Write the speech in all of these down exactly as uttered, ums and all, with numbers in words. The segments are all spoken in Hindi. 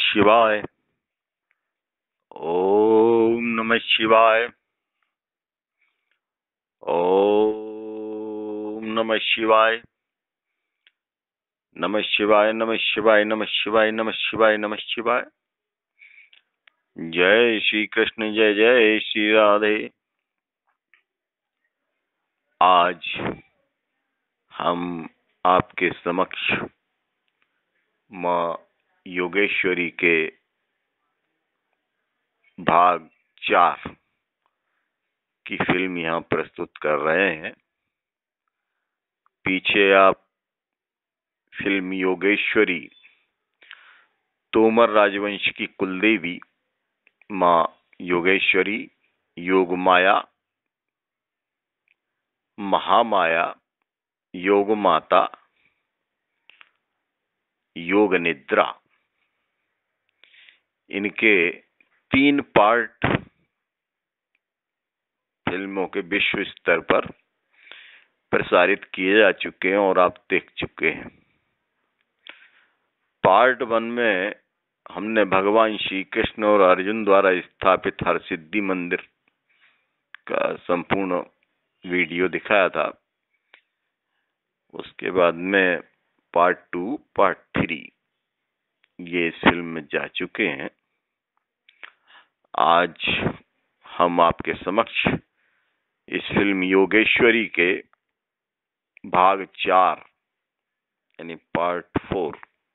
शिवाय। ओम नमः शिवाय। ओम नमः शिवाय। नमः शिवाय नमः शिवाय नमः शिवाय नमः शिवाय नमः शिवाय। जय श्री कृष्ण, जय जय श्री राधे। आज हम आपके समक्ष मां योगेश्वरी के भाग चार की फिल्म यहां प्रस्तुत कर रहे हैं। पीछे आप फिल्म योगेश्वरी, तोमर राजवंश की कुलदेवी मां योगेश्वरी, योग माया, महामाया, योग माता, योग निद्रा, इनके तीन पार्ट फिल्मों के विश्व स्तर पर प्रसारित किए जा चुके हैं और आप देख चुके हैं। पार्ट वन में हमने भगवान श्री कृष्ण और अर्जुन द्वारा स्थापित हरसिद्धि मंदिर का संपूर्ण वीडियो दिखाया था। उसके बाद में पार्ट टू, पार्ट थ्री ये इस फिल्म में जा चुके हैं। आज हम आपके समक्ष इस फिल्म योगेश्वरी के भाग चार यानी पार्ट फोर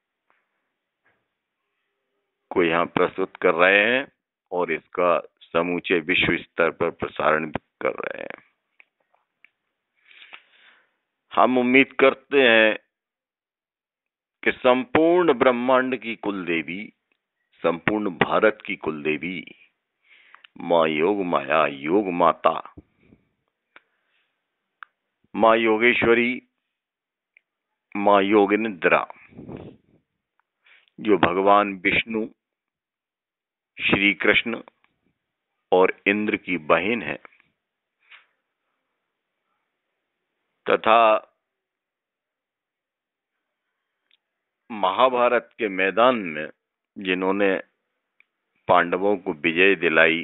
को यहाँ प्रस्तुत कर रहे हैं और इसका समूचे विश्व स्तर पर प्रसारण कर रहे हैं। हम उम्मीद करते हैं कि संपूर्ण ब्रह्मांड की कुलदेवी, संपूर्ण भारत की कुलदेवी मां योग माया, योग माता, मां योगेश्वरी, मां योग निद्रा, जो भगवान विष्णु, श्री कृष्ण और इंद्र की बहन है, तथा महाभारत के मैदान में जिन्होंने पांडवों को विजय दिलाई,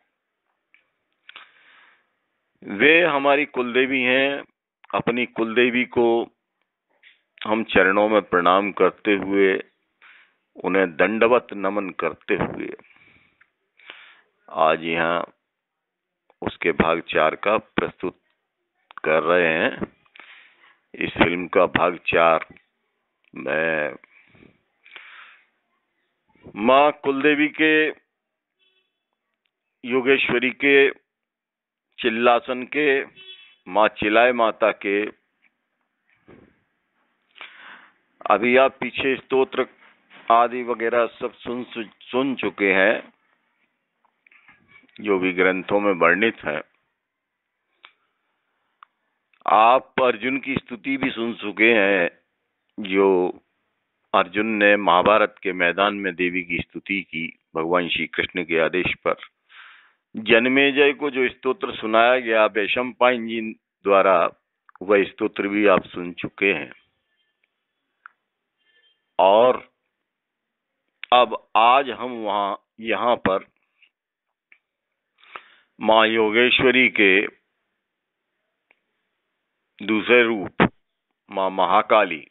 वे हमारी कुलदेवी हैं। अपनी कुलदेवी को हम चरणों में प्रणाम करते हुए, उन्हें दंडवत नमन करते हुए आज यहाँ उसके भाग चार का प्रस्तुत कर रहे हैं। इस फिल्म का भाग चार में मां कुलदेवी के, योगेश्वरी के, चिल्लासन के, मां चिलाय माता के, अभी आप पीछे स्तोत्र आदि वगैरह सब सुन सुन चुके हैं, जो भी ग्रंथों में वर्णित है। आप अर्जुन की स्तुति भी सुन चुके हैं, जो अर्जुन ने महाभारत के मैदान में देवी की स्तुति की भगवान श्री कृष्ण के आदेश पर। जन्मेजय को जो स्तोत्र सुनाया गया वैशंपायन जी द्वारा, वह स्तोत्र भी आप सुन चुके हैं। और अब आज हम वहां यहां पर मां योगेश्वरी के दूसरे रूप मां महाकाली,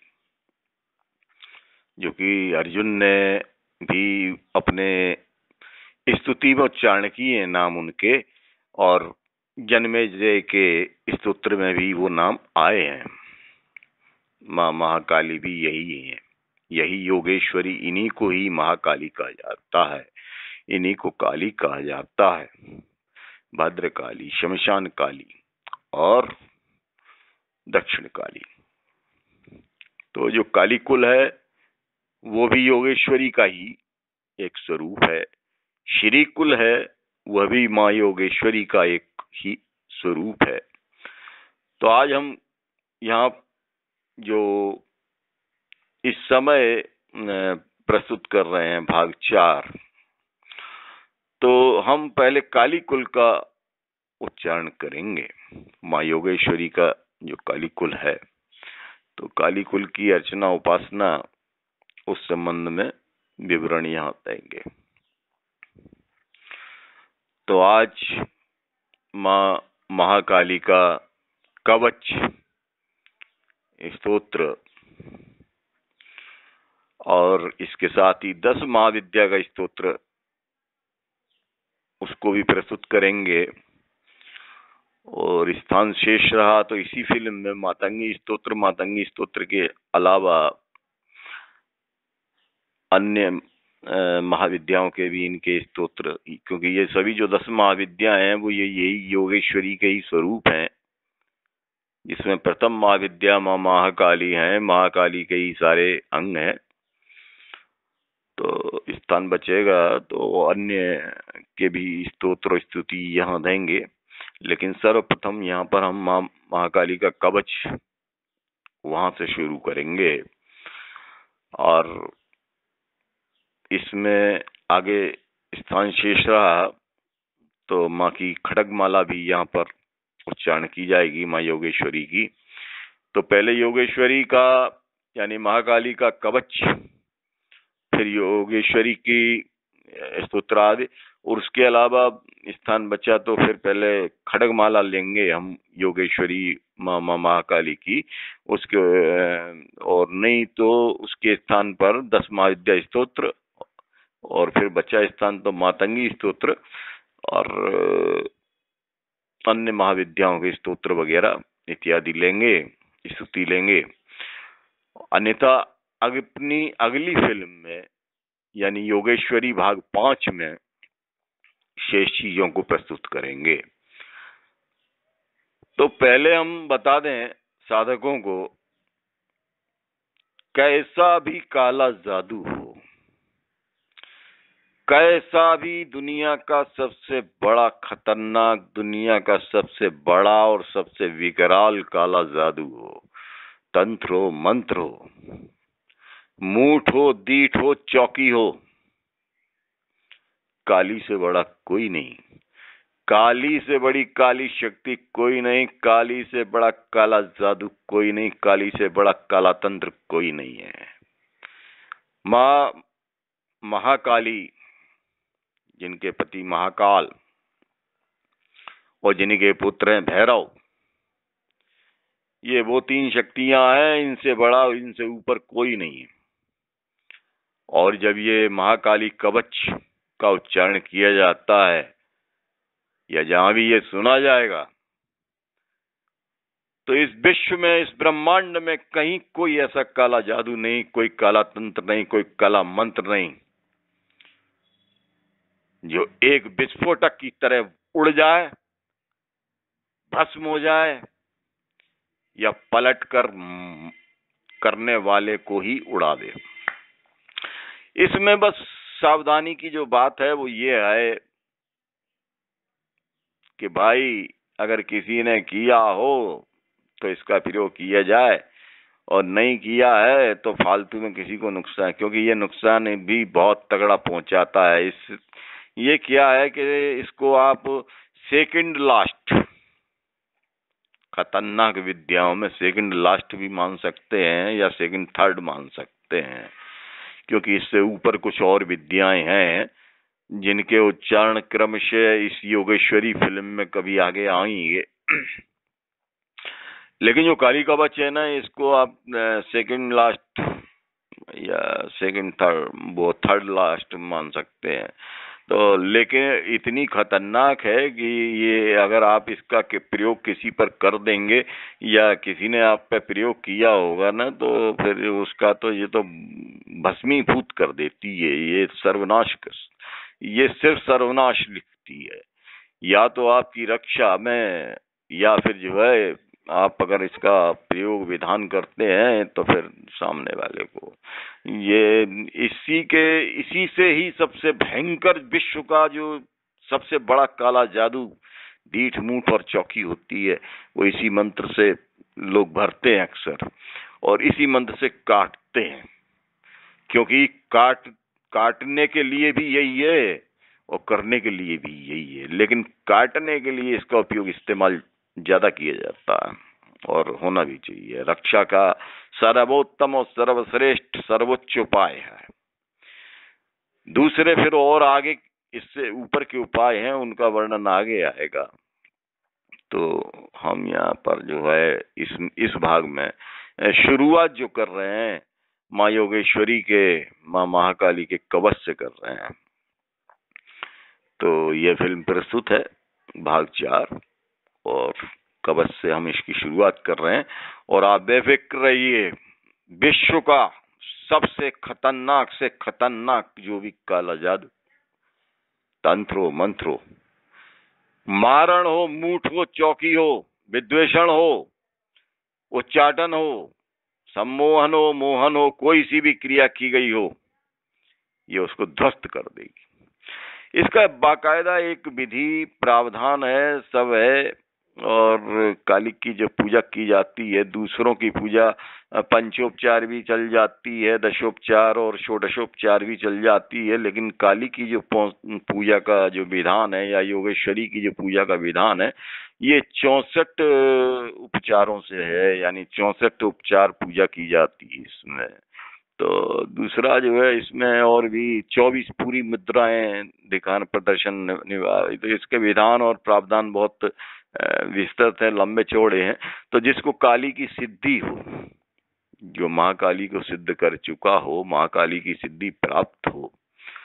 जो कि अर्जुन ने भी अपने स्तुति में उच्चारण किए नाम उनके, और जन्मेजय के स्तोत्र में भी वो नाम आए हैं। मां महाकाली भी यही है, यही योगेश्वरी, इन्हीं को ही महाकाली कहा जाता है, इन्हीं को काली कहा जाता है। भद्रकाली, शमशान काली और दक्षिण काली। तो जो काली कुल है वो भी योगेश्वरी का ही एक स्वरूप है। श्री कुल है वह भी मां योगेश्वरी का एक ही स्वरूप है। तो आज हम यहाँ जो इस समय प्रस्तुत कर रहे हैं भाग चार, तो हम पहले काली कुल का उच्चारण करेंगे। मां योगेश्वरी का जो काली कुल है, तो काली कुल की अर्चना उपासना उस संबंध में विवरण यहाँ देंगे। तो आज मां महाकाली का कवच स्तोत्र और इसके साथ ही दस महाविद्या का स्तोत्र उसको भी प्रस्तुत करेंगे। और स्थान शेष रहा तो इसी फिल्म में मातंगी स्तोत्र मातंगी स्तोत्र के अलावा अन्य महाविद्याओं के भी इनके स्तोत्र, क्योंकि ये सभी जो दस महाविद्या हैं वो ये यही योगेश्वरी के ही स्वरूप हैं, जिसमें प्रथम महाविद्या मां महाकाली है। महाकाली के ही सारे अंग हैं। तो स्थान बचेगा तो अन्य के भी स्तोत्र स्तुति यहाँ देंगे, लेकिन सर्वप्रथम यहाँ पर हम मां महाकाली का कवच वहां से शुरू करेंगे। और इसमें आगे स्थान शेष रहा तो माँ की खड्गमाला भी यहाँ पर उच्चारण की जाएगी, माँ योगेश्वरी की। तो पहले योगेश्वरी का यानी महाकाली का कवच, फिर योगेश्वरी की स्तोत्र आदि, और उसके अलावा स्थान बचा तो फिर पहले खड्गमाला लेंगे हम योगेश्वरी माँ महाकाली की, उसके और नहीं तो उसके स्थान पर दस महाविद्या स्तोत्र, और फिर बचा स्थान तो मातंगी स्तोत्र और अन्य महाविद्याओं के स्तोत्र वगैरह इत्यादि लेंगे, स्तुति लेंगे। अन्यथा अपनी अगली फिल्म में यानी योगेश्वरी भाग पांच में शेष चीजों को प्रस्तुत करेंगे। तो पहले हम बता दें साधकों को, कैसा भी काला जादू हो, कैसा भी दुनिया का सबसे बड़ा खतरनाक, दुनिया का सबसे बड़ा और सबसे विकराल काला जादू हो, तंत्र हो, मंत्र हो, मूठ हो, दीठ हो, चौकी हो, काली से बड़ा कोई नहीं, काली से बड़ी काली शक्ति कोई नहीं, काली से बड़ा काला जादू कोई नहीं, काली से बड़ा काला तंत्र कोई नहीं है। मां महाकाली, जिनके पति महाकाल और जिनके पुत्र हैं भैरव, ये वो तीन शक्तियां हैं, इनसे बड़ा इनसे ऊपर कोई नहीं है। और जब ये महाकाली कवच का उच्चारण किया जाता है या जहां भी ये सुना जाएगा तो इस विश्व में, इस ब्रह्मांड में कहीं कोई ऐसा काला जादू नहीं, कोई काला तंत्र नहीं, कोई काला मंत्र नहीं जो एक विस्फोटक की तरह उड़ जाए, भस्म हो जाए या पलट कर करने वाले को ही उड़ा दे। इसमें बस सावधानी की जो बात है वो ये है कि भाई अगर किसी ने किया हो तो इसका प्रयोग किया जाए, और नहीं किया है तो फालतू में किसी को नुकसान, क्योंकि ये नुकसान भी बहुत तगड़ा पहुंचाता है। इस ये क्या है कि इसको आप सेकंड लास्ट, खतरनाक विद्याओं में सेकंड लास्ट भी मान सकते हैं या सेकंड थर्ड मान सकते हैं, क्योंकि इससे ऊपर कुछ और विद्याएं हैं जिनके उच्चारण क्रमशः इस योगेश्वरी फिल्म में कभी आगे आएंगे। लेकिन जो काली कवच है ना, इसको आप सेकंड लास्ट या सेकंड थर्ड, वो थर्ड लास्ट मान सकते हैं। तो लेकिन इतनी खतरनाक है कि ये अगर आप इसका प्रयोग किसी पर कर देंगे या किसी ने आप पे प्रयोग किया होगा ना, तो फिर उसका तो ये तो भस्मीभूत कर देती है, ये सर्वनाश कर, ये सिर्फ सर्वनाश लिखती है। या तो आपकी रक्षा में, या फिर जो है आप अगर इसका प्रयोग विधान करते हैं तो फिर सामने वाले को, ये इसी के इसी से ही सबसे भयंकर विश्व का जो सबसे बड़ा काला जादू, दीठ, मूठ और चौकी होती है, वो इसी मंत्र से लोग भरते हैं अक्सर, और इसी मंत्र से काटते हैं, क्योंकि काट काटने के लिए भी यही है और करने के लिए भी यही है, लेकिन काटने के लिए इसका उपयोग इस्तेमाल ज्यादा किया जाता है और होना भी चाहिए। रक्षा का सर्वोत्तम और सर्वश्रेष्ठ सर्वोच्च उपाय है। दूसरे फिर और आगे इससे ऊपर के उपाय हैं, उनका वर्णन आगे आएगा। तो हम यहाँ पर जो है इस इस भाग में शुरुआत जो कर रहे हैं माँ योगेश्वरी के, माँ महाकाली के कवच से कर रहे हैं। तो ये फिल्म प्रस्तुत है भाग चार, और कवच से हम इसकी शुरुआत कर रहे हैं। और आप बेफिक्र रहिए, विश्व का सबसे खतरनाक से खतरनाक जो भी काला जादू, तंत्र हो, मंत्र हो, मारण हो, मूठ हो, चौकी हो, विद्वेषण हो, उच्चाटन हो, सम्मोहन हो, मोहन हो, कोई सी भी क्रिया की गई हो, ये उसको ध्वस्त कर देगी। इसका बाकायदा एक विधि प्रावधान है, सब है। और काली की जो पूजा की जाती है, दूसरों की पूजा पंचोपचार भी चल जाती है, दशोपचार और षोडशोपचार भी चल जाती है, लेकिन काली की जो पूजा का जो विधान है, या योगेश्वरी की जो पूजा का विधान है, ये चौसठ उपचारों से है, यानी चौसठ उपचार पूजा की जाती है इसमें। तो दूसरा जो है, इसमें और भी चौबीस पूरी मुद्राएं दिखान प्रदर्शन निभा, तो इसके विधान और प्रावधान बहुत विस्तृत है, लंबे चौड़े हैं। तो जिसको काली की सिद्धि हो, जो महाकाली को सिद्ध कर चुका हो, महाकाली की सिद्धि प्राप्त हो,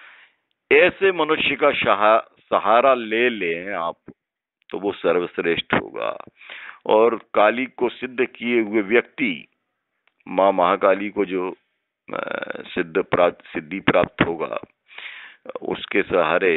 ऐसे मनुष्य का सहारा ले लें आप, तो वो सर्वश्रेष्ठ होगा। और काली को सिद्ध किए हुए व्यक्ति, माँ महाकाली को जो सिद्ध प्राप्त सिद्धि प्राप्त होगा, उसके सहारे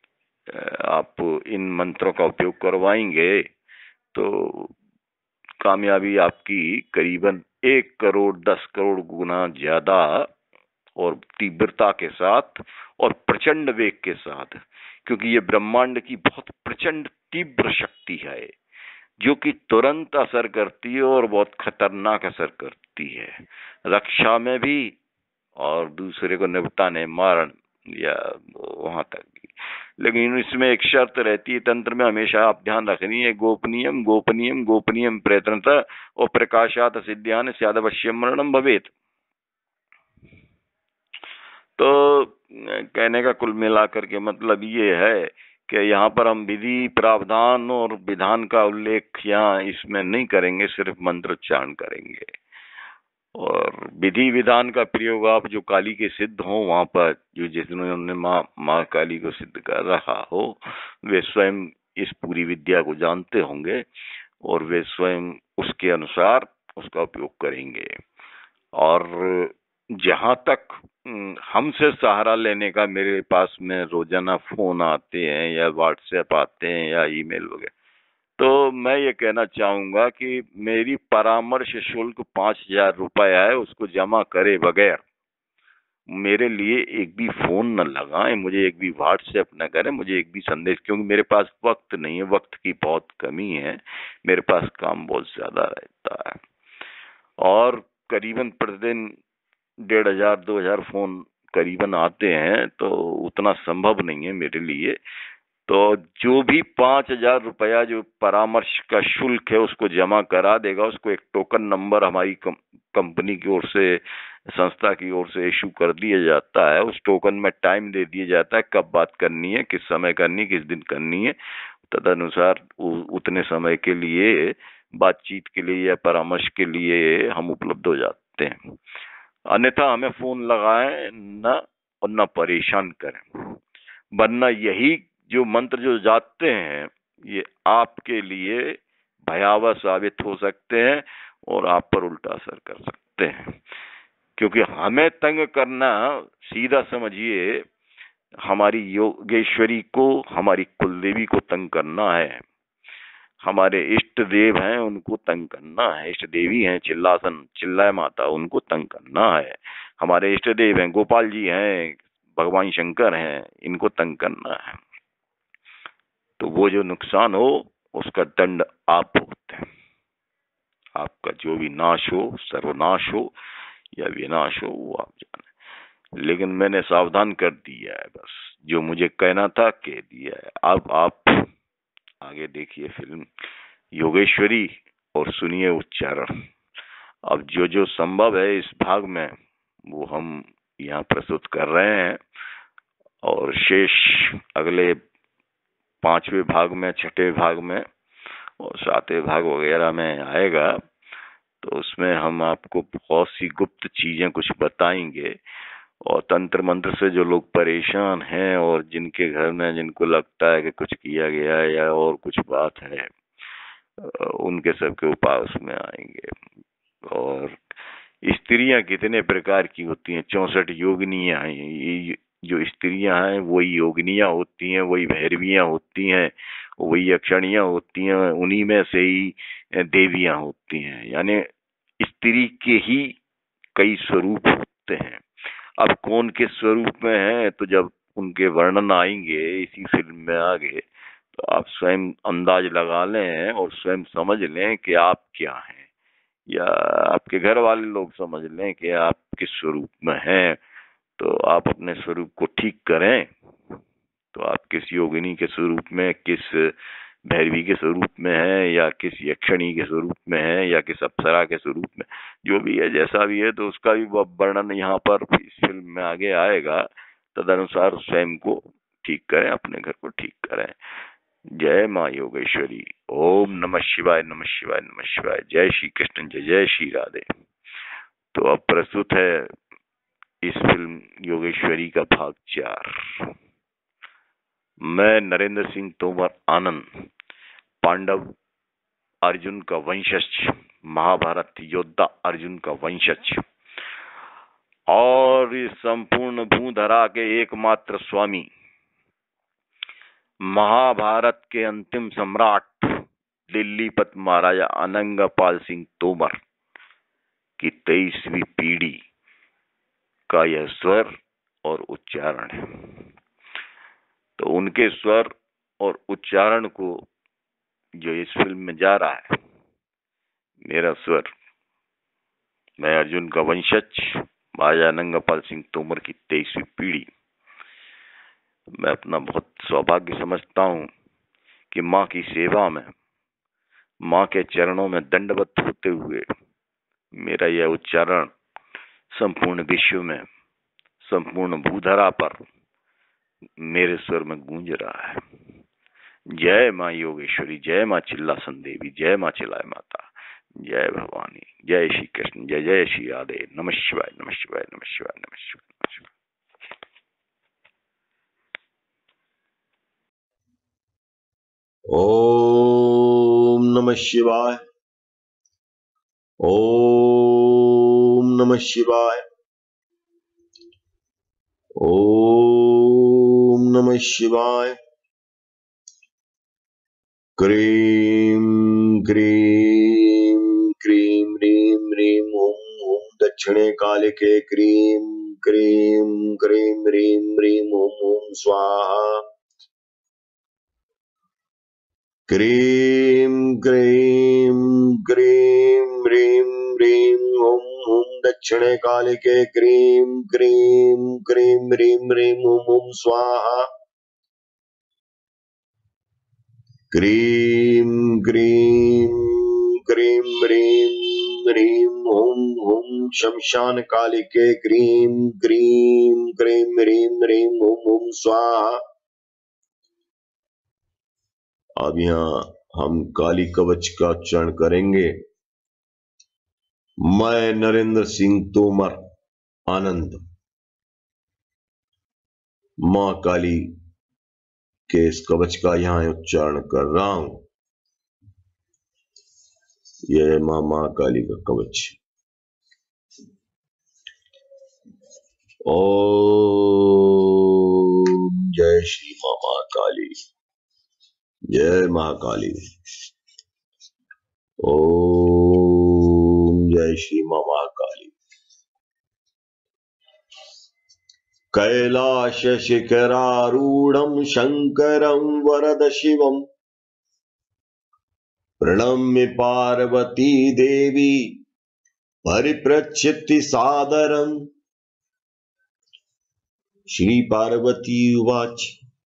आप इन मंत्रों का उपयोग करवाएंगे तो कामयाबी आपकी करीबन एक करोड़ दस करोड़ गुना ज्यादा और तीव्रता के साथ और प्रचंड वेग के साथ, क्योंकि ये ब्रह्मांड की बहुत प्रचंड तीव्र शक्ति है जो कि तुरंत असर करती है और बहुत खतरनाक असर करती है, रक्षा में भी और दूसरे को निपटाने, मारण या वहां तक भी। लेकिन इसमें एक शर्त रहती है, तंत्र में हमेशा आप ध्यान रखनी है, गोपनीयम गोपनीयम गोपनीयम प्रयत्नता और प्रकाशात सिद्ध्यान स्यादवश्यम मरणम भवेत। तो कहने का कुल मिलाकर के मतलब ये है कि यहाँ पर हम विधि प्रावधान और विधान का उल्लेख यहाँ इसमें नहीं करेंगे, सिर्फ मंत्रोच्चारण करेंगे। और विधि विधान का प्रयोग आप जो काली के सिद्ध हो, वहां पर जो जिन्होंने माँ माँ काली को सिद्ध कर रहा हो, वे स्वयं इस पूरी विद्या को जानते होंगे और वे स्वयं उसके अनुसार उसका उपयोग करेंगे। और जहां तक हमसे सहारा लेने का, मेरे पास में रोजाना फोन आते हैं या व्हाट्सएप आते हैं या ईमेल वगैरह, तो मैं ये कहना चाहूंगा कि मेरी परामर्श शुल्क पांच हजार रुपया है, उसको जमा करे बगैर मेरे लिए एक भी फोन न लगाएं, मुझे एक भी व्हाट्सएप न करें, मुझे एक भी संदेश, क्योंकि मेरे पास वक्त नहीं है, वक्त की बहुत कमी है, मेरे पास काम बहुत ज्यादा रहता है। और करीबन प्रतिदिन डेढ़ हजार दो हजार फोन करीबन आते हैं, तो उतना संभव नहीं है मेरे लिए। तो जो भी पांच हजार रुपया जो परामर्श का शुल्क है उसको जमा करा देगा, उसको एक टोकन नंबर हमारी कम, कंपनी की ओर से, संस्था की ओर से इशू कर दिया जाता है। उस टोकन में टाइम दे दिया जाता है, कब बात करनी है, किस समय करनी है, किस दिन करनी है, तदनुसार उतने समय के लिए बातचीत के लिए या परामर्श के लिए हम उपलब्ध हो जाते हैं। अन्यथा हमें फोन लगाएं न और न परेशान करें, वरना यही जो मंत्र जो जाते हैं ये आपके लिए भयावह साबित हो सकते हैं और आप पर उल्टा असर कर सकते हैं। क्योंकि हमें तंग करना, सीधा समझिए, हमारी योगेश्वरी को, हमारी कुलदेवी को तंग करना है। हमारे इष्ट देव हैं उनको तंग करना है, इष्ट देवी हैं चिल्लासन चिल्लाए माता, उनको तंग करना है। हमारे इष्ट देव हैं गोपाल जी हैं, भगवान शंकर हैं, इनको तंग करना है। तो वो जो नुकसान हो उसका दंड आप भुगते हैं। आपका जो भी नाश हो, सर्वनाश हो या विनाश हो, वो आप जाने। लेकिन मैंने सावधान कर दिया है, बस जो मुझे कहना था कह दिया है। अब आप आगे देखिए फिल्म योगेश्वरी और सुनिए उच्चारण। अब जो जो संभव है इस भाग में वो हम यहाँ प्रस्तुत कर रहे हैं, और शेष अगले पांचवें भाग में, छठे भाग में और सातवें भाग वगैरह में आएगा। तो उसमें हम आपको बहुत सी गुप्त चीजें कुछ बताएंगे, और तंत्र मंत्र से जो लोग परेशान हैं और जिनके घर में जिनको लगता है कि कुछ किया गया है या और कुछ बात है, उनके सबके उपाय उसमें आएंगे। और स्त्रियां कितने प्रकार की होती हैं, चौसठ योगिनियां हैं। ये जो स्त्रियां हैं वही योगिनियां होती हैं, वही भैरवियां होती हैं, वही यक्षणियां होती हैं, उन्हीं में से ही देवियां होती हैं। यानी स्त्री के ही कई स्वरूप होते हैं। अब कौन किस स्वरूप में है तो जब उनके वर्णन आएंगे इसी फिल्म में आगे, तो आप स्वयं अंदाज लगा लें और स्वयं समझ लें कि आप क्या हैं, या आपके घर वाले लोग समझ लें कि आप किस स्वरूप में हैं। तो आप अपने स्वरूप को ठीक करें। तो आप किस योगिनी के स्वरूप में, किस भैरवी के स्वरूप में है, या किस यक्षिणी के स्वरूप में है, या किस अप्सरा के स्वरूप में, जो भी है, जैसा भी है, तो उसका भी वर्णन यहाँ पर इस फिल्म में आगे आएगा। तदनुसार स्वयं को ठीक करें, अपने घर को ठीक करें। जय माँ योगेश्वरी। ओम नमः शिवाय, नमः शिवाय, नमः शिवाय। जय श्री कृष्ण, जय जय श्री राधे। तो अब प्रस्तुत है इस फिल्म योगेश्वरी का भाग चार। मैं नरेंद्र सिंह तोमर आनंद, पांडव अर्जुन का वंशज, महाभारत योद्धा अर्जुन का वंशज, और इस संपूर्ण भूधरा के एकमात्र स्वामी, महाभारत के अंतिम सम्राट दिल्लीपत महाराजा अनंगपाल सिंह तोमर की तेईसवीं पीढ़ी का यह स्वर और उच्चारण है। तो उनके स्वर और उच्चारण को जो इस फिल्म में जा रहा है, मेरा स्वर, मैं अर्जुन का वंशज, महाराजा अनंगपाल सिंह तोमर की तेईसवीं पीढ़ी, मैं अपना बहुत सौभाग्य समझता हूं कि माँ की सेवा में, माँ के चरणों में दंडवत होते हुए मेरा यह उच्चारण संपूर्ण विश्व में, संपूर्ण भूधरा पर मेरे स्वर में गूंज रहा है। जय माँ योगेश्वरी, जय माँ चिल्लासन देवी, जय माँ चिल्लाय माता, जय भवानी, जय श्री कृष्ण, जय जय श्री राधे। नमः शिवाय, नमः शिवाय, नमः शिवाय, नमः शिवाय, नमः शिवाय। ओम नमः शिवाय, ओम नमः शिवाय, ओम नमः शिवाय। क्रीं क्रीं क्रीं ह्रीं ह्रीं ओम ओम दक्षिणे कालिके क्रीं क्रीं क्रीं ह्रीं ह्रीं ओम ओम स्वाहा। क्रीं क्रीं क्रीं ह्रीं ह्रीं ओम ओम दक्षिणे कालिके क्रीं क्रीं क्रीं ह्रीं ह्रीं ओम ओम स्वाहा। क्रीं क्रीं क्रीं ह्रीं ह्रीं ओम ओम शमशान कालिके क्रीं क्रीं क्रीं ह्रीं ह्रीं ओम ओम स्वाहा। अब यहाँ हम काली कवच का उच्चारण करेंगे। मैं नरेंद्र सिंह तोमर आनंद, मां काली के इस कवच का यहाँ उच्चारण कर रहा हूं। यह मां मां काली का कवच। ओम जय श्री मां मां काली, जय महाकाली। ओम जय श्री मां महाकाली। कैलाश शिखरारूढ़ं शंकरं वरद शिवं प्रणम्य पार्वती देवी परिपृच्छति सादरम्। श्री पार्वती उवाच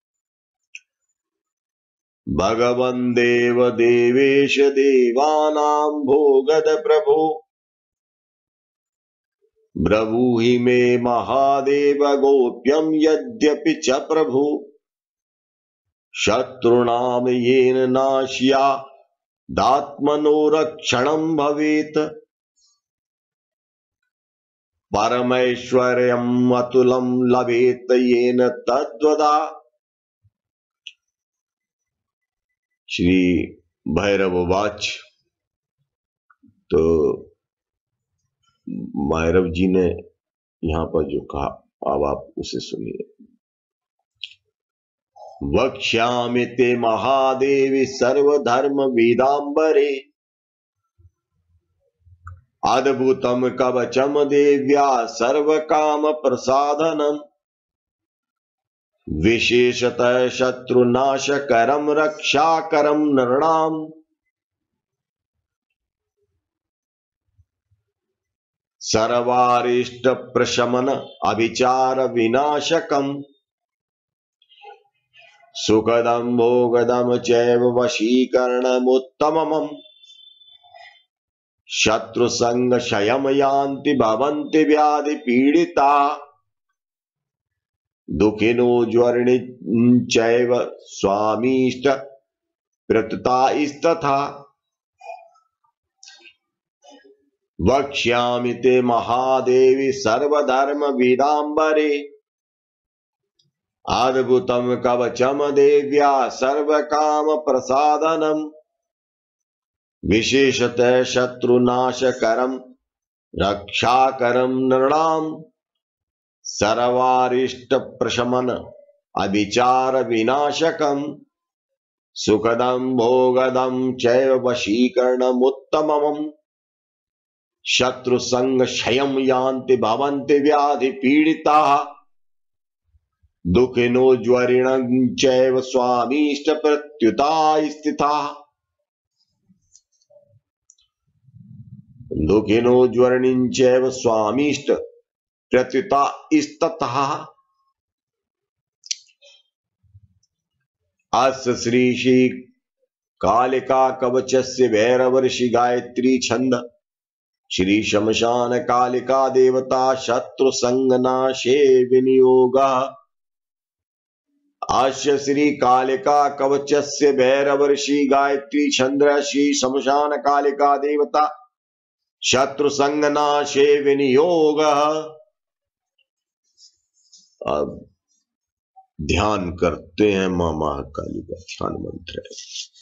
भगवन् देव देवेश देवानां भोगद प्रभो ब्रवीहि मे महादेव गोप्यं यद्यपि च प्रभु शत्रुणां येन नाश्या दात्मनो रक्षणं भवेत् परमैश्वर्यम् अतुलं लभेत येन तद्वदा। श्री भैरव वाच। तो भैरव जी ने यहाँ पर जो कहा, अब आप उसे सुनिए। वक्ष्यामि ते महादेवी सर्वधर्म वेदांबरे अद्भुतम कवचम देव्या सर्वकाम प्रसादनम विशेषतः शत्रुनाशकरम रक्षाकरम नृणाम सर्वारिष्ट प्रशमन अभिचार विनाशकम सुखदम भोगदम चैव वशीकरणमुत्तमम् शत्रु संग क्षयम यान्ति भवन्ति व्याधि पीड़िता दुखिनो ज्वरिणी चैव स्वामीष्ट प्रतता इस्तथा। वक्ष्यामि ते महादेवी सर्वधर्म वेदांबरे अद्भुतम कवचम देव्या सर्वकाम प्रसादनम विशेषतः शत्रुनाशकरम रक्षाकरम नृणाम सर्वारिष्ट प्रशमन अभिचार विनाशकम सुखदम भोगदम चैव वशीकरणमुत्तमम् शत्रु संग क्षयम यान्ति भवन्ति व्याधि पीड़िता दुखिनो ज्वरिणं चैव स्वामीष्ट प्रत्युता स्थिता। दुखिनो ज्वरिणं चैव स्वामीष्ट प्रत्युता स्ततः। अस्य श्री श्री कालिका कवचस्य भैरवर्षि गायत्री छंद श्री शमशान कालिका देवता शत्रु संगनाशे विनियोगः। अस्य श्री कालिका कवचस्य भैरवर्षि गायत्री छंद श्री शमशान कालिका देवता शत्रु संगनाशे विनियोगः। अब ध्यान करते हैं मां महाकाली का ध्यान मंत्र है।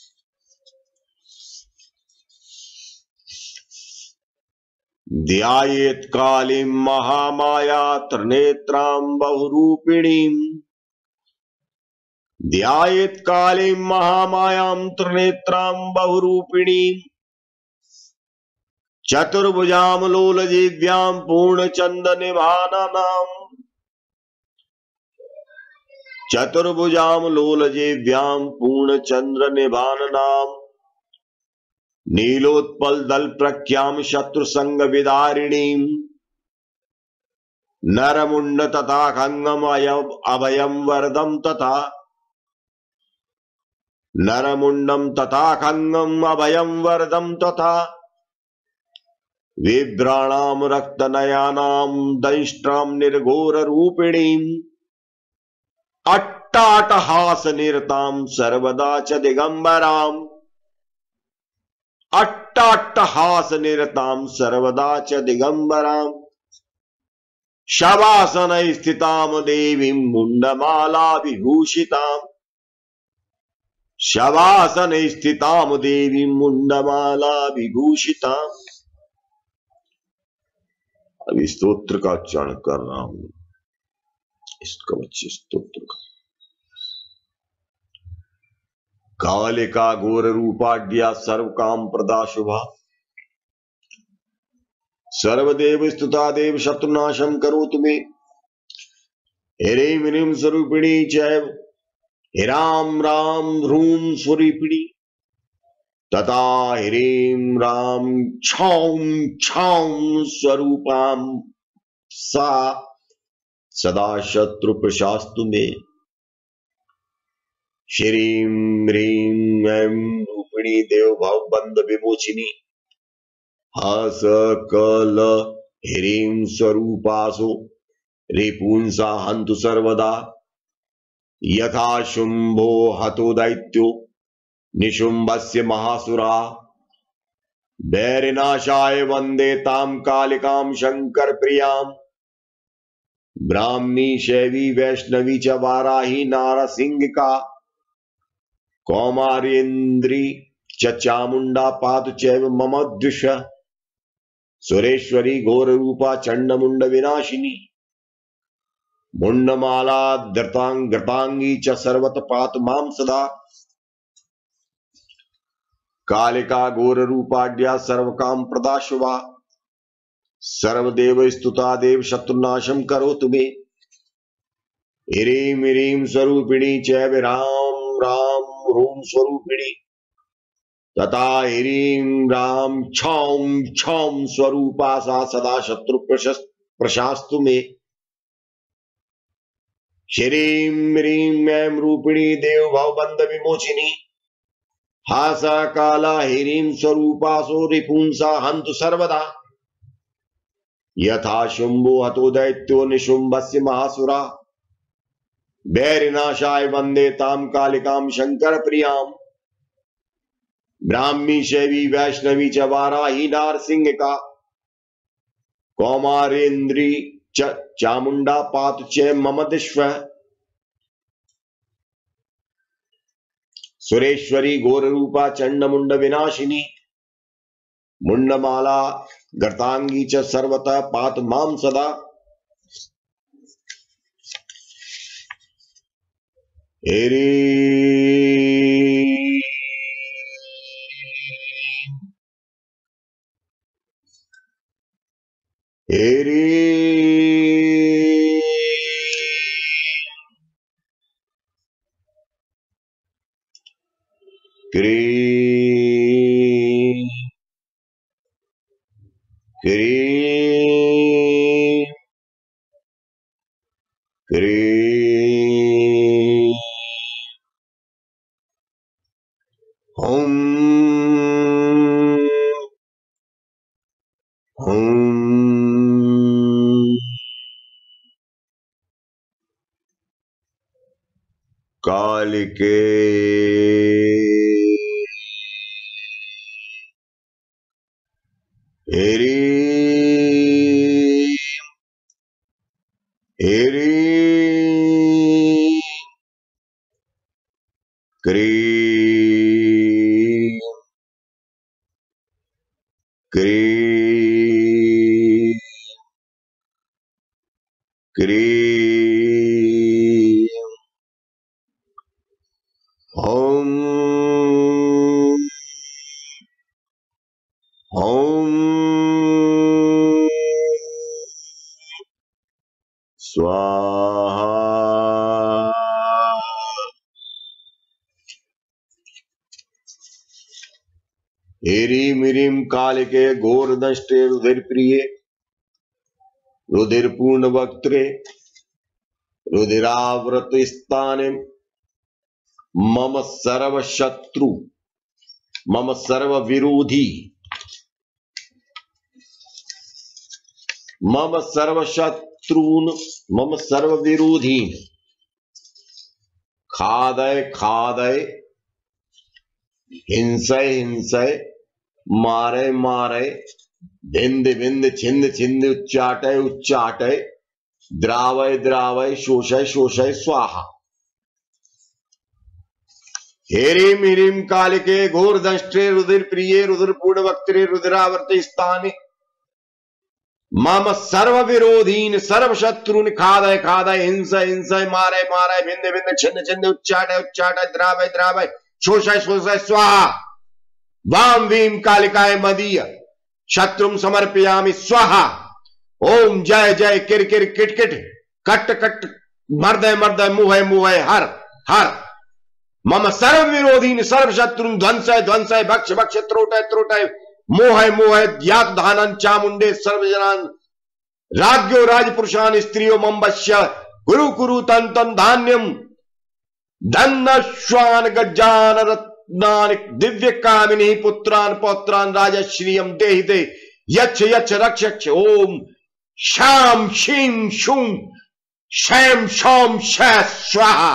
ध्यायेत् कालीं महामाया त्रिनेत्रां बहुरूपिणीं ध्यायेत् कालीं महामायां त्रिनेत्रां बहुरूपिणीं चतुर्भुजां लोलजीव्यां पूर्णचन्द्रनिभानानां चतुर्भुजां लोलजीव्यां पूर्णचन्द्रनिभानानां नीलोत्पलदल प्रख्यां शत्रुसंग विदारिणीं नरमुंड तथा खंगम अभयं वरदं तथा नरमुंडम तथा खंगम अभयं वरदं तथा विभ्राणां रक्तनयनां दंष्ट्रां निर्घोर रूपिणीं अट्टाटहास निरतां सर्वदा च दिगंबरां अट्टाटहास निरतां सर्वदा च दिगंबरां शवासन स्थितां देवीं मुंडमाला विभूषितां शवासन स्थितां देवीं मुंडमाला विभूषितां। अब इस स्तोत्र का उच्चारण कर रहा हूं, इस कवच स्तोत्र का। कालिका घोर रूपाढ्या सर्व काम प्रदा शुभा सर्वदेव स्तुता देव शत्रुनाशम करोतु मे ह्रीं ह्रीं स्वरूपिणी चैव ह्रां रां ह्रूं स्वरूपिणी तथा ह्रीं रां छौं छौं स्वरूपां सा सदा शत्रु प्रशास्तु मे श्रीं ह्रीं ऐं रूपिणी देव भाव बंध विमोचिनी सकल ह्रीं स्वरूपासो रिपुंसा हन्तु सर्वदा यथा शुंभो हतो दैत्यो निशुंभस्य महासुरा वैरिनाशाय वंदे ताम कालिकां शंकर प्रियाम ब्राह्मी शैवी वैष्णवी च वाराही नारसिंहिका कौमारेन्द्री च चामुंडा पातु चैव मम द्विष सुरेश्वरी घोर रूपा चंडमुंड विनाशिनी मुंडमाला धृतांग घृतांगी च सर्वत पातु मां सदा कालिका घोर रूपाढ्या सर्वकाम प्रदा शुभा सर्वदेव स्तुता देव शत्रुनाशम करो तुम्हें ह्रीं ह्रीं स्वरूपिणी चैव राम राम ह्रूं स्वरूपिणी तथा ह्रीं राम छौं छौं स्वरूपा सा सदा शत्रु प्रशास्तु में श्रीं ह्रीं ऐं रूपिणी देव भवबंध विमोचिनी हासा काला ह्रीं स्वरूपासो रिपुंसा हन्तु सर्वदा यथा शुंभो हतो दैत्यो निशुंभस्य महासुरा वैरिनाशाय वंदे ताम कालिकां शंकर प्रियाम ब्राह्मी शैवी वैष्णवी च वाराही नारसिंहिका कौमारेन्द्री च चामुंडा पातु च मम दिश्व सुरेश्वरी घोर रूपा चंडमुंड विनाशिनी मुंडमाला गर्तांगी च सर्वतः पातु मां सदा ह्रीं ह्रीं क्रीं क्रीं क्रीं हुं हुं कालिके ह्रीं ह्रीं क्रीं क्रीं क्रीं हुं हुं स्वाहा ह्रीं ह्रीं कालिके घोर दंष्टे रुधिर प्रिये रुधिर पूर्ण वक्त्रे रुधिरावृत स्थाने मम सर्व शत्रु मम सर्व विरोधी मम सर्व शत्रुन मम सर्व विरोधी खादय खादय हिंसय हिंसय मारे मारे भिंद भिंद छिंद छिंद उच्चाटय उच्चाटय द्रावय द्रावय शोषय शोषय स्वाहा ह्रीं ह्रीं कालिके घोर दंष्ट्रे रुधिर प्रिये रुधिर पूर्ण वक्त्रे रुधिरावर्त स्थाने मम सर्व विरोधीन सर्व शत्रुन खादय खादय हिंसय हिंसय मारे मारे भिंद भिंद छिंद छिंद उच्चाटय उच्चाटय द्रावय द्रावय शोषय शोषय स्वाहा वाम वीम कालिकाय मदीय शत्रुम समर्पयामि स्वाहा ओम जय जय किर किर किट किट कट कट मर्दय मर्दय मुहय मुहय हर हर मम सर्व विरोधीन सर्व शत्रुन ध्वंसय ध्वंसय भक्ष भक्ष त्रोटय त्रोटय मोहय मोहय यात धानन चामुंडे सर्वजनान राज्यो राजपुरुषान स्त्रियो मम्बश्य गुरु कुरु तन तन धान्यम धन्न श्वान गजान रत्नान दिव्य कामिनी पुत्रान पौत्रान राजश्रियम देहि दे यच्छ यच्छ रक्ष ओम शाम शीम शूम शैम शौम श स्वाहा।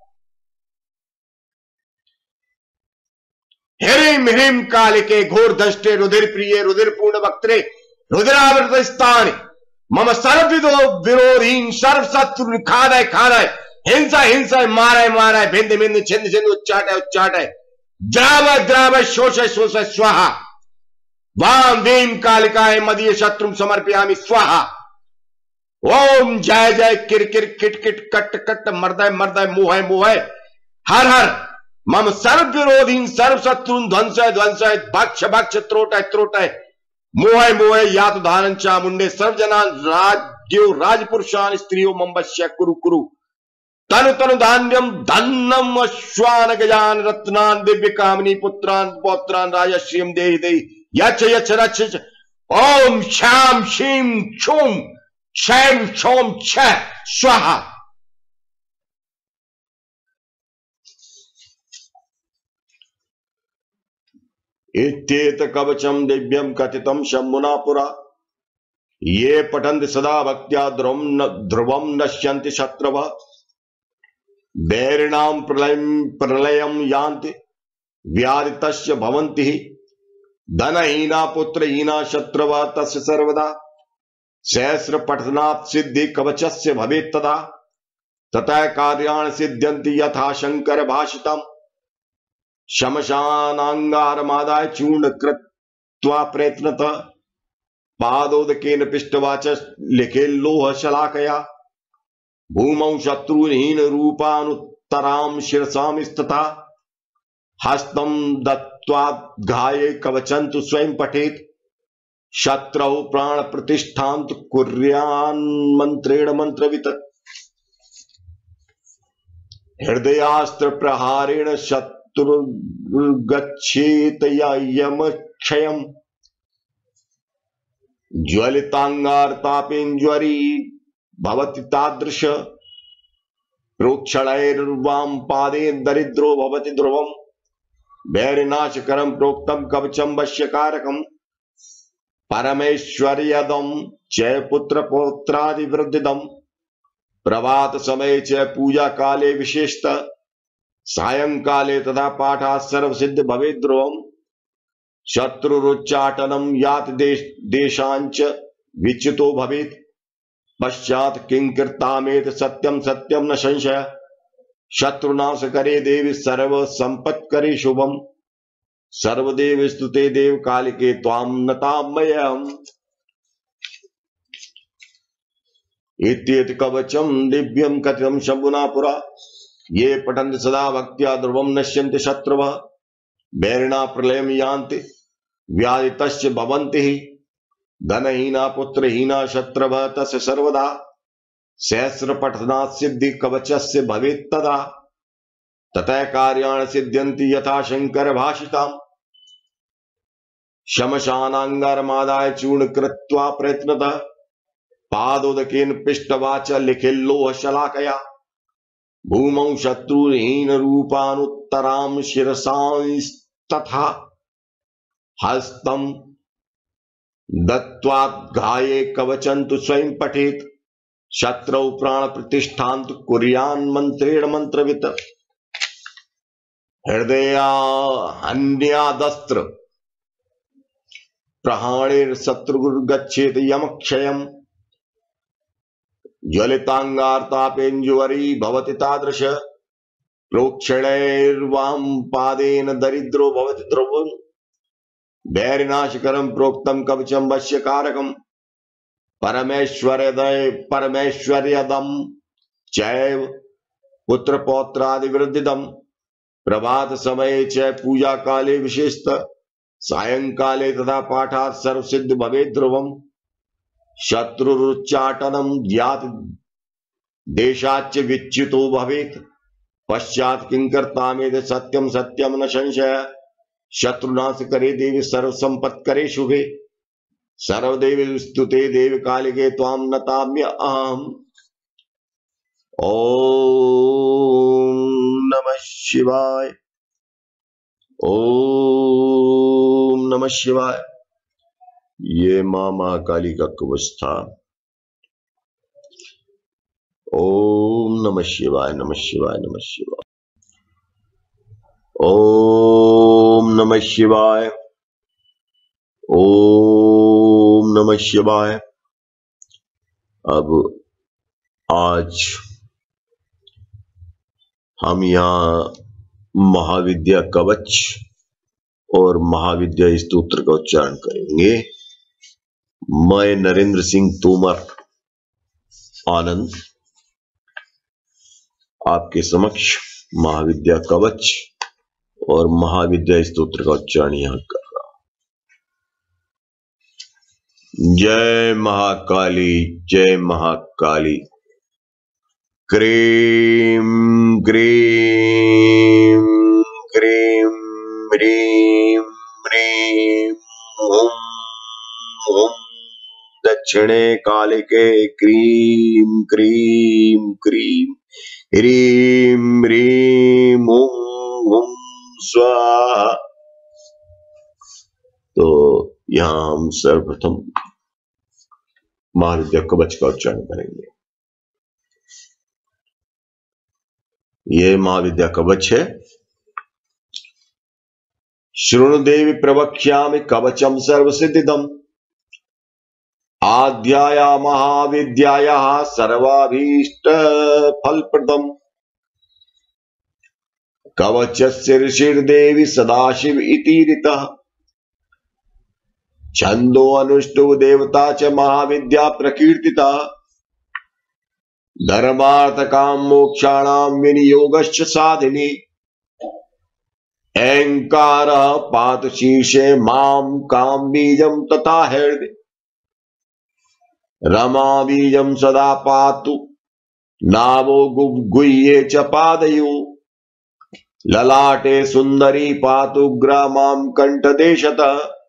ह्रीम ह्रीम कालिके घोर दष्टे रुधिर प्रिय रुधिर पूर्ण वक्त्रे रुद्रावृत स्थान मम सर्व विरोधीन सर्व शत्रु खादय खादय हिंसा हिंसा मारय मारय भिंद भिंद छिंद छिंद उच्चाटय उच्चाटय द्रावय द्रावय शोषय शोषय स्वाहा। वाम वीम कालिकाय मदीय शत्रु समर्पयामि स्वाहा। ओम जय जय किर किर किट किट कट कट मर्दय मर्दय मोहय मोहय हर हर मम सर्व विरोधीन सर्व शत्रु ध्वंसय ध्वंसय भक्ष भक्ष त्रोटय त्रोटय मोहय मोहय यात धारण चामुंडे सर्वजना राज्यो राजपुरुषान स्त्रियो मम्बश्य कुरु कुरु तनु तनु धान्यम धन्नम अश्वान गजान रत्नान दिव्य कामनी पुत्रान पौत्रान राजश्रीम देहि देहि यच यच रच। ओम श्याम शीम छूम शैम शोम छ स्वाहा। इत्येत कवचम दिव्यम कथितम शंभुना पुरा ये पठन्ति सदा भक्त्या ध्रुवम ध्रुवम नश्यन्ति शत्रवः वैरिणाम प्रलयम प्रलयम यान्ति व्याधितस्य भवन्ति धनहीना पुत्रहीना शत्रवः तस्य सर्वदा सहस्र पठनात् सिद्धि कवचस्य भवेत् तदा ततः कार्याणि सिद्ध्यन्ति यथा शंकर भाषितम् शमशानांगारमादाय चूर्ण कृत्वा प्रयत्नतः पादोदकेन पिष्टवाच लिखे लोह शलाकया भूमौ शत्रुहीन रूपानुत्तरां शिरसां तथा हस्तं दत्त्वा घाये कवचन्तु स्वयं पठेत् शत्रौ प्राण प्रतिष्ठान्तु कुर्यान् मंत्रेण मंत्रवित हृदयास्त्र प्रहारेण शत्रु गच्छेत यमक्षयम् ज्वलितांगारतापेन्ज्वरी भवति तादृश प्रोक्षणैर्वाम पादे दरिद्रो भवति ध्रुवम् वैरिनाशकरं प्रोक्तं कवचं वश्यकारकम् परमेश्वर्यदं च पुत्र पौत्रादिवृद्धिदम् प्रभात समय च पूजा काले विशेषतः सायंकाले तथा पाठात् सर्व सिद्ध भवेत् ध्रुवम् शत्रुरुच्चाटनं यात देश देशांच विच्युतो भवेत् पश्चात किंकृतामेत सत्यम सत्यम न संशय शत्रुनाश करे देवी सर्व संपत् करे शुभम सर्वदेव स्तुते देव कालिके त्वाम नतामयम्। इत्येत कवचम दिव्यम कथितम शंभुना पुरा ये पठन्ति सदा भक्त्या ध्रुवम नश्यन्ति शत्रवः वैरिणा प्रलयम यान्ति व्याधितस्य भवन्ति धनहीना पुत्रहीना शत्रवः तस्य सर्वदा सहस्र पठनात् सिद्धि कवचस्य भवेत् तदा ततः कार्याणि सिद्ध्यन्ति यथा शंकर भाषिताम् शमशानांगारमादाय चूर्ण कृत्वा प्रयत्नतः पादोदकेन पिष्टवाच लिखिल्लोह शलाकया भूमौ शत्रुहीन रूपानुत्तरां शिरसांस्तथा हस्तं दत्त्वा घाये कवचन्तु स्वयं पठेत् शत्रौ प्राण प्रतिष्ठान्तु कुर्यान् मंत्रेण मंत्रवित हृदया हन्यादस्त्र प्रहाणेर शत्रुर्गच्छेत यमक्षयम् ज्वलितांगारतापेन्ज्वरी भवति तादृश प्रोक्षणैर्वाम पादेन दरिद्रो भवति ध्रुवम् वैरिनाशकरं प्रोक्तं कवचं वश्यकारकम् परमेश्वर्यदय परमेश्वर्यदं चैव पुत्र पौत्रादिवृद्धिदम् प्रभात समये च पूजा काले विशेषतः सायंकाले तथा पाठात् सर्वसिद्ध भवेत् ध्रुवम् शत्रुरुच्चाटनं ज्ञात देशाच्च विच्युतो भवेत् पश्चात् किंकर्तामेत सत्यम सत्यम न संशय शत्रुनाश करे देवी सर्व संपत् करे शुभे सर्वदेव स्तुते देव कालिके त्वाम नताम्य अहम्। ओम नमः शिवाय ओम नमः शिवाय। ये मां महाकाली का कवच था। ओम नमः शिवाय, नमः शिवाय, नमः शिवाय। ओम नमः शिवाय, ओम नमः शिवाय। अब आज हम यहाँ महाविद्या कवच और महाविद्या स्तोत्र का उच्चारण करेंगे। मैं नरेंद्र सिंह तोमर आनंद आपके समक्ष महाविद्या कवच और महाविद्या स्तोत्र का उच्चारण यहां कर रहा हूं। जय महाकाली, जय महाकाली। क्रीम क्रीम क्रीम ह्रीम ह्रीम ओम ओम दक्षिणे कालिके क्रीम क्रीम क्रीम ह्रीम ह्रीम ओम ओम स्वाहा। तो यहां हम सर्वप्रथम महाविद्या कवच का उच्चारण करेंगे। ये महाविद्या कवच है। शृणुदेवी प्रवक्ष्यामि कवचम सर्वसिद्धिदम् आद्याया महाविद्यायाः सर्वाभीष्ट फलप्रदम् कवचस्य ऋषिर्देवी सदाशिव इति ऋतः छंदो अनुष्टुव देवता च महाविद्या प्रकीर्तिता धर्मार्थ काम मोक्षाणाम विनियोगश्च साधिनी अहंकारः पातु शीर्षे माम काम बीजम तथा हृदय रमा बीजम सदा पातु नावो गुह्ये च पादयो ललाटे सुंदरी पातु ग्रामाम कंठदेशतः